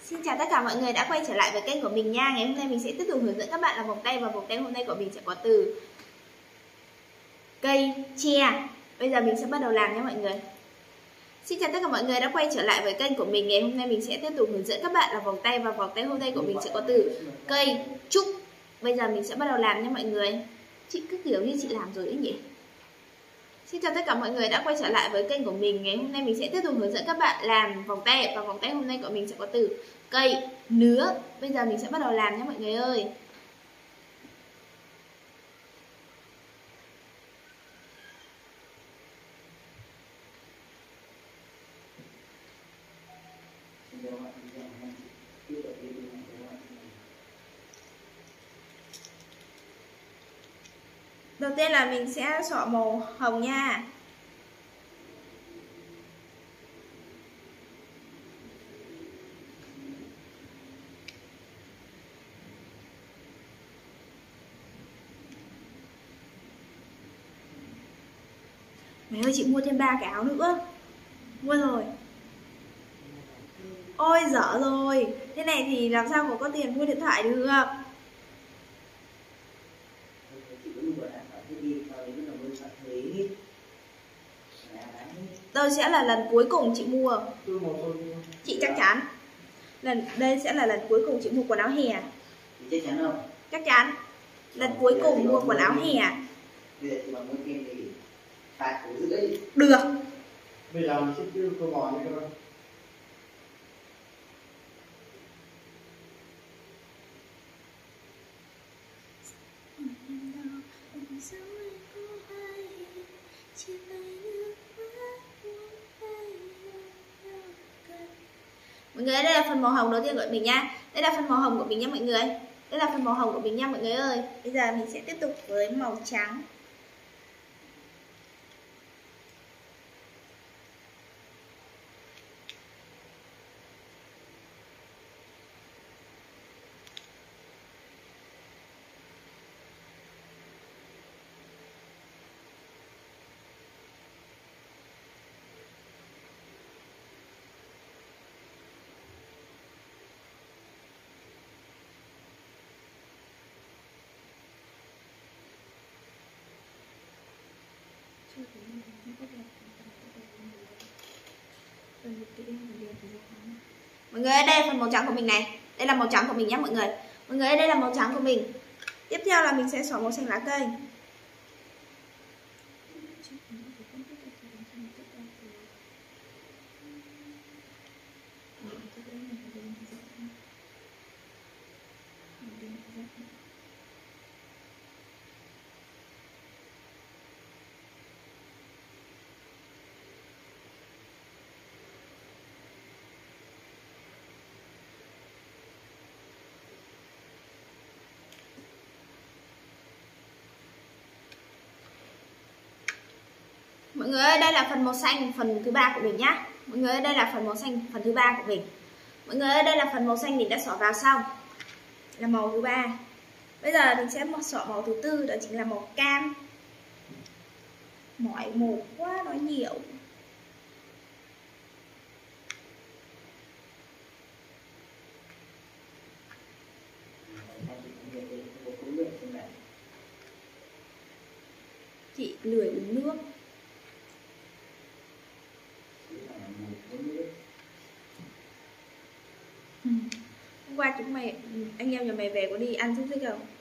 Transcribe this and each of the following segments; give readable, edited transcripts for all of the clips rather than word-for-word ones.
Xin chào tất cả mọi người đã quay trở lại với kênh của mình nha. Ngày hôm nay mình sẽ tiếp tục hướng dẫn các bạn làm vòng tay, và vòng tay hôm nay của mình sẽ có từ cây tre. Bây giờ mình sẽ bắt đầu làm nha mọi người. Xin chào tất cả mọi người đã quay trở lại với kênh của mình. Ngày hôm nay mình sẽ tiếp tục hướng dẫn các bạn làm vòng tay, và vòng tay hôm nay của mình sẽ có từ cây trúc. Bây giờ mình sẽ bắt đầu làm nha mọi người. Chị cứ kiểu như chị làm rồi ấy nhỉ. Xin chào tất cả mọi người đã quay trở lại với kênh của mình. Ngày hôm nay mình sẽ tiếp tục hướng dẫn các bạn làm vòng tay, và vòng tay hôm nay của mình sẽ có từ cây nứa. Bây giờ mình sẽ bắt đầu làm nhé mọi người ơi. Đầu tiên là mình sẽ xỏ màu hồng nha. Mẹ ơi, chị mua thêm 3 cái áo nữa. Mua rồi. Ôi dở rồi. Thế này thì làm sao mà có tiền mua điện thoại được. Đây sẽ là lần cuối cùng chị mua. Chị chắc chắn. Đây sẽ là lần cuối cùng chị mua quần áo hè. Chắc chắn không? Chắc chắn. Lần cuối cùng mua quần áo hè. Được. Bây giờ mình sẽ đưa câu hỏi này thôi. Mọi người, đây là phần màu hồng đầu tiên của mình nha. Đây là phần màu hồng của mình nha mọi người. Đây là phần màu hồng của mình nha mọi người ơi. Bây giờ mình sẽ tiếp tục với màu trắng. Mọi người ơi, đây là phần màu trắng của mình này. Đây là màu trắng của mình nhé mọi người. Mọi người ơi, đây là màu trắng của mình. Tiếp theo là mình sẽ xỏ màu xanh lá cây. Mọi người ơi, đây là phần màu xanh phần thứ 3 của mình nhá. Mọi người ơi, đây là phần màu xanh phần thứ 3 của mình. Mọi người ơi, đây là phần màu xanh mình đã xỏ vào xong. Là màu thứ 3. Bây giờ mình sẽ xỏ màu thứ 4, đó chính là màu cam. Mỏi một quá nói nhiều. Chị lười uống nước. Hôm qua chúng mày, anh em nhà mày về có đi ăn xúc xích không?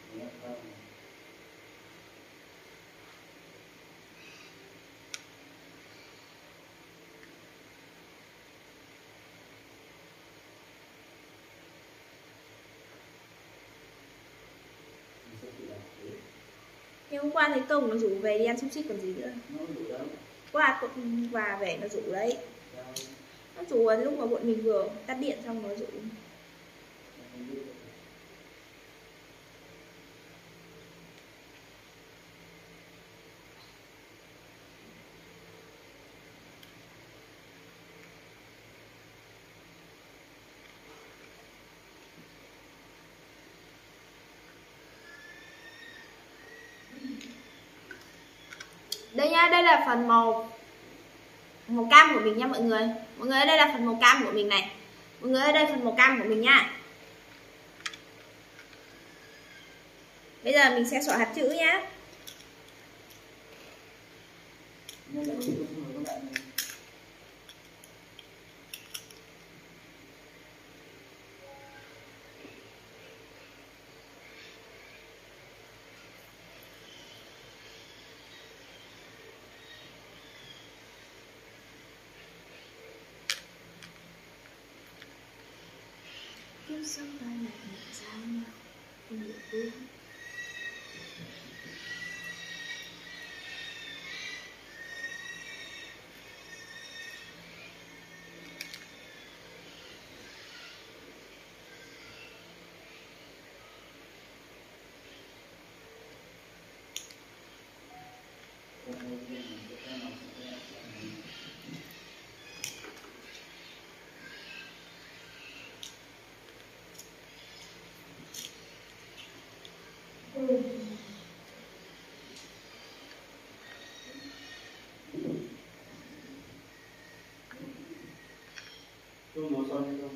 Nhưng hôm qua thấy Tùng nó rủ về đi ăn xúc xích còn gì nữa. Qua và về nó rủ đấy. Nó rủ lúc mà bọn mình vừa tắt điện xong nó rủ. Đây nha, đây là phần màu cam của mình nha mọi người. Mọi người, đây là phần màu cam của mình này. Mọi người ơi, đây phần màu cam của mình nha. Bây giờ mình sẽ xỏ hạt chữ nhá. Kiếm sống ta lại nhận ra nhau không được vui. Tôi màu son hay không?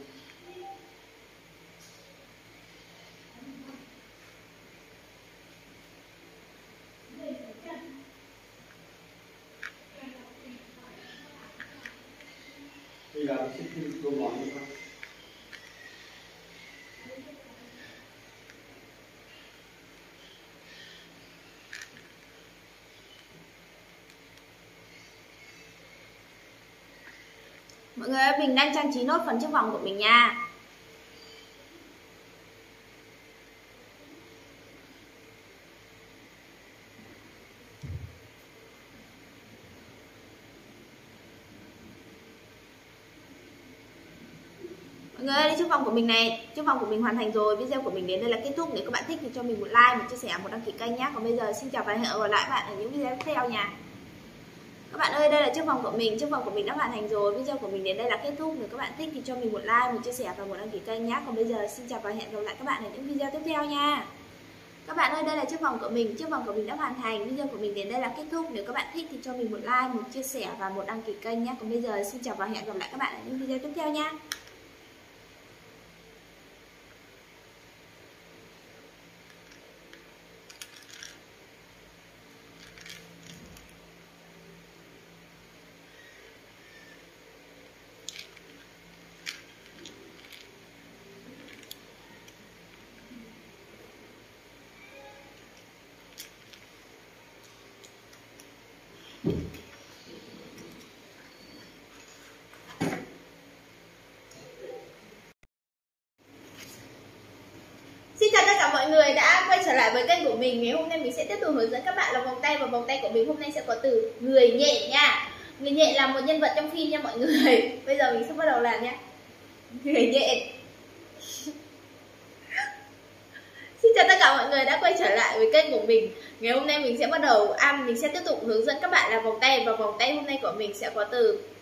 Bây giờ sẽ tô màu hay không? Mọi người ơi, mình đang trang trí nốt phần chiếc vòng của mình nha. Mọi người ơi, đây chiếc vòng của mình này, chiếc vòng của mình hoàn thành rồi. Video của mình đến đây là kết thúc. Nếu các bạn thích thì cho mình một like, một chia sẻ, một đăng ký kênh nhé. Còn bây giờ xin chào và hẹn gặp lại bạn ở những video tiếp theo nha. Các bạn ơi, đây là chiếc vòng của mình, chiếc vòng của mình đã hoàn thành rồi. Video của mình đến đây là kết thúc. Nếu các bạn thích thì cho mình một like, một chia sẻ và một đăng ký kênh nhé. Còn bây giờ xin chào và hẹn gặp lại các bạn ở những video tiếp theo nha. Các bạn ơi, đây là chiếc vòng của mình, chiếc vòng của mình đã hoàn thành. Video của mình đến đây là kết thúc. Nếu các bạn thích thì cho mình một like, một chia sẻ và một đăng ký kênh nhé. Còn bây giờ xin chào và hẹn gặp lại các bạn ở những video tiếp theo nha. Xin chào tất cả mọi người đã quay trở lại với kênh của mình. Ngày hôm nay mình sẽ tiếp tục hướng dẫn các bạn là vòng tay, và vòng tay của mình hôm nay sẽ có từ người nhện nha. Người nhện là một nhân vật trong phim nha mọi người. Bây giờ mình sẽ bắt đầu làm nha. Người nhện. Xin chào tất cả mọi người đã quay trở lại với kênh của mình. Ngày hôm nay mình sẽ bắt đầu mình sẽ tiếp tục hướng dẫn các bạn là vòng tay, và vòng tay hôm nay của mình sẽ có từ